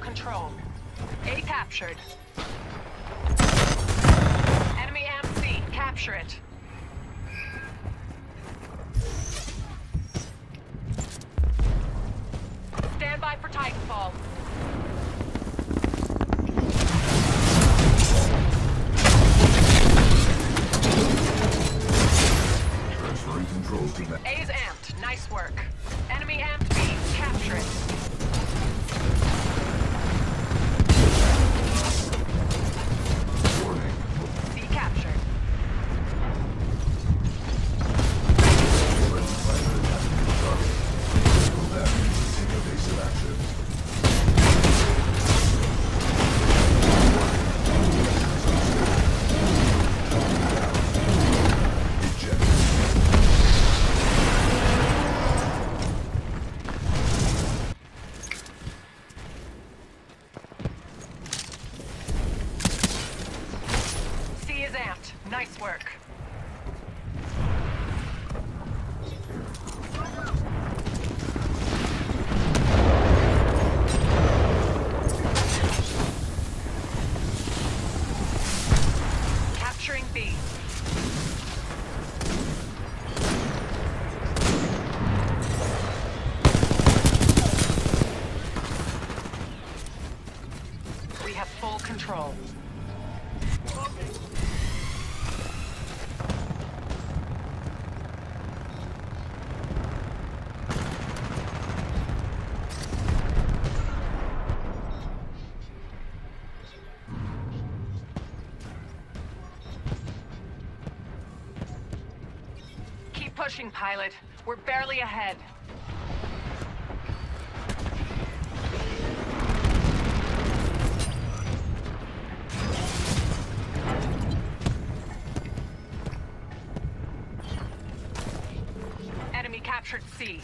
control. A captured. Enemy MC, capture it. Stand by for Titanfall. Transferring control to that. A is amped. Nice work. Enemy amped B. Capture it. Warning. B captured. Friendly fighter attacking the target. Critical damage. Take evasive action. Eject. C is amped. Nice work. Capturing B. We have full control. Keep pushing, pilot. We're barely ahead. Enemy captured C.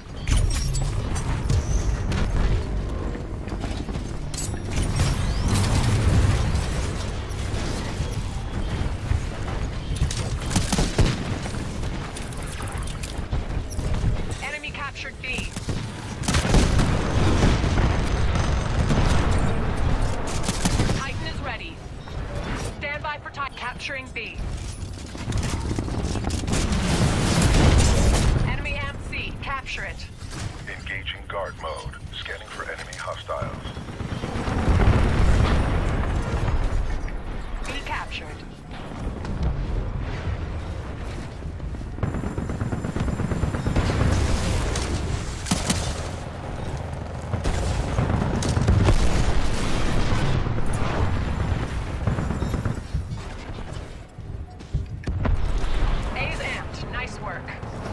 Enemy captured B. Titan is ready. Stand by for Titan. Capturing B. Enemy MC. Capture it. Engaging guard mode. Scanning for enemy hostiles. B captured. A is amped. Nice work.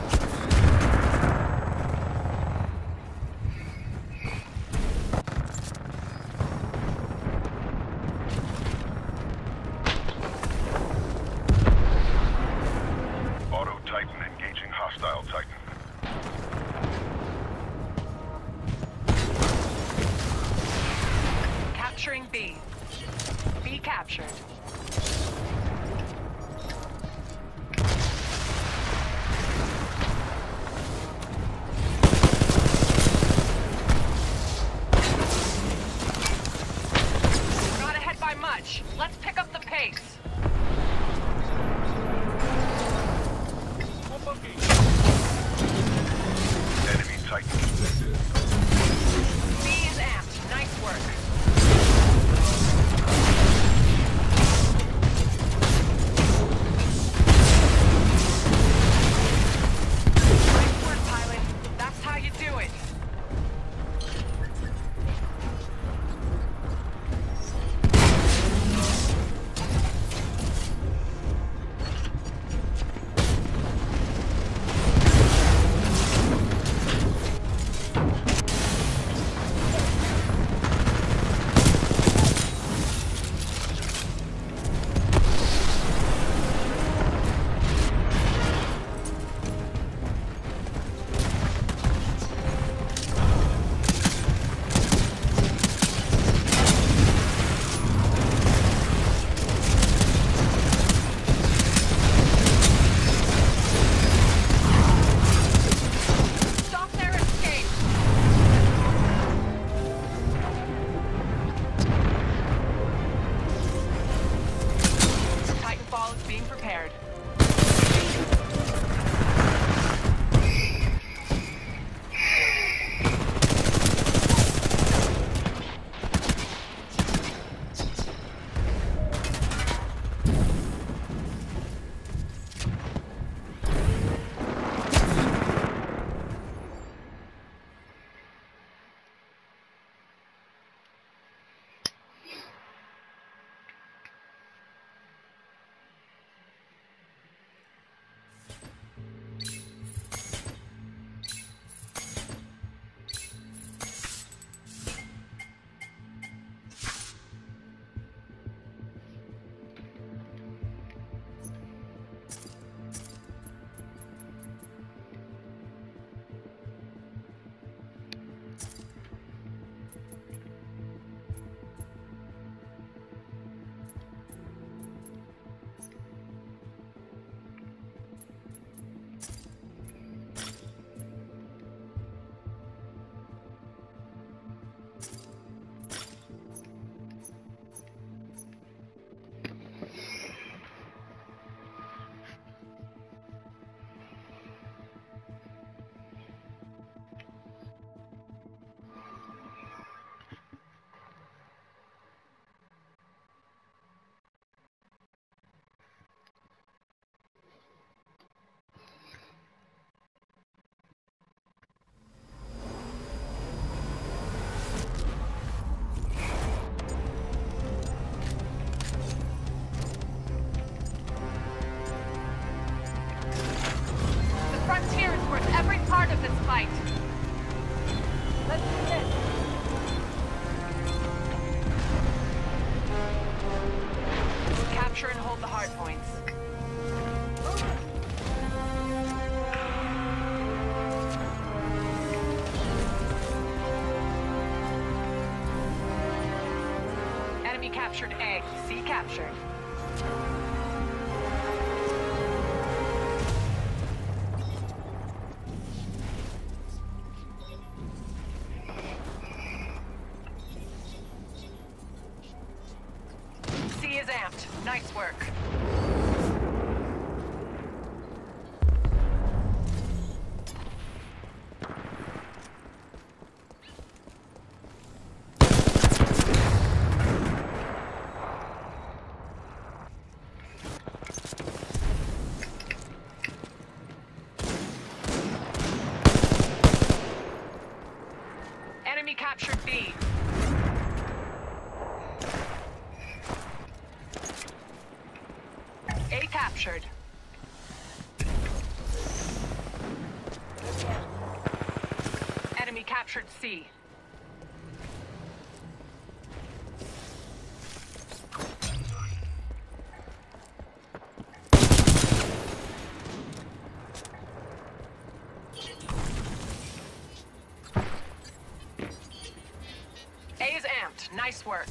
Auto Titan engaging hostile Titan. Capturing B. B captured. We're not ahead by much. Let's pick up the pace. Enemy Titan. Detected. B is amped. Nice work. Nice work, pilot. That's how you do it. Enemy captured A. C captured. C is amped. Nice work. Enemy captured B. A captured. Enemy captured C. A is amped. Nice work.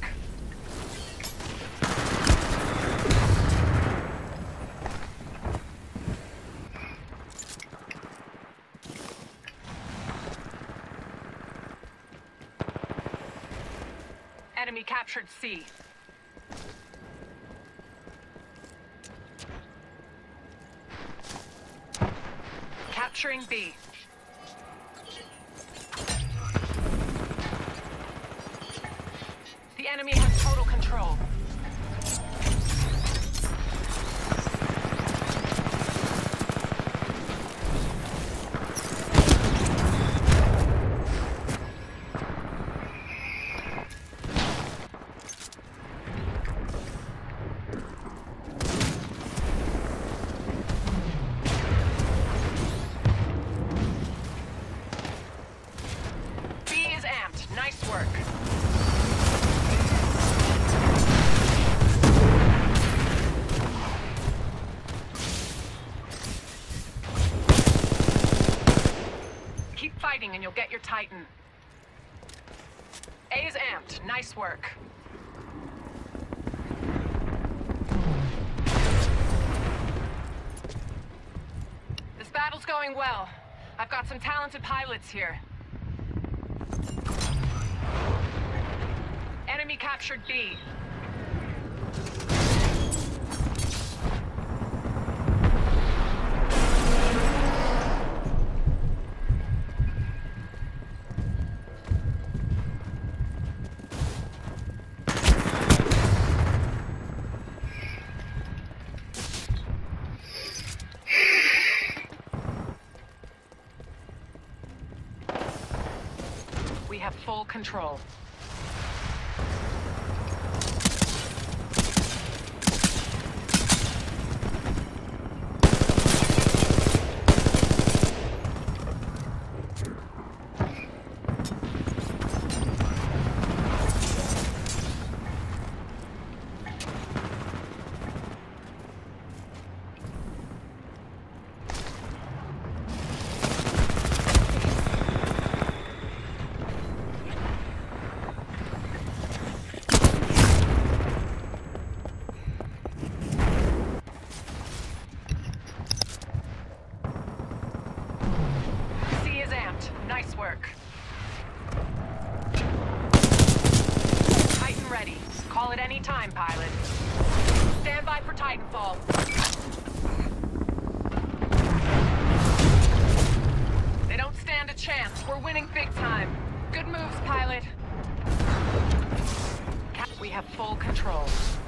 Enemy captured C. Capturing B. The enemy has total control. B is amped. Nice work. Keep fighting and you'll get your Titan. A is amped. Nice work. This battle's going well. I've got some talented pilots here. Enemy captured B. We have full control. C is amped. Nice work. Titan ready. Call it any time, pilot. Stand by for Titanfall. They don't stand a chance. We're winning big time. Good moves, pilot. We have full control.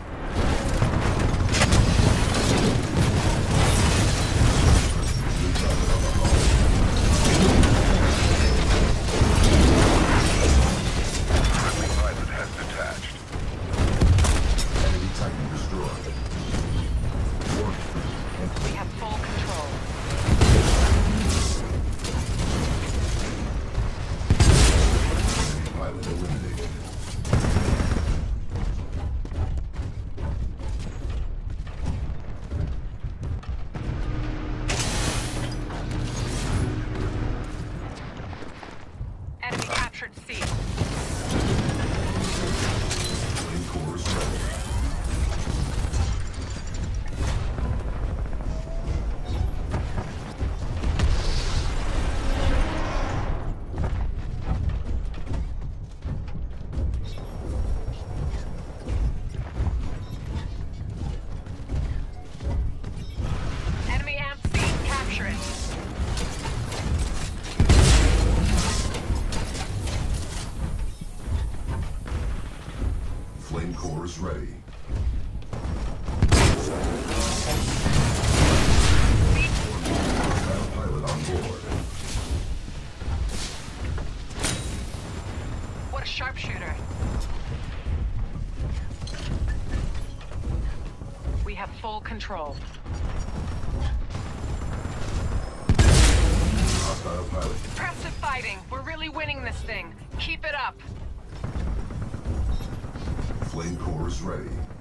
Friendly pilot has detached. Enemy Titan destroyed. We have full control. Pilot eliminated. Flame core is ready. Hostile pilot on board. What a sharpshooter. We have full control. Hostile pilot. Impressive fighting. We're really winning this thing. Keep it up. Flame core is ready.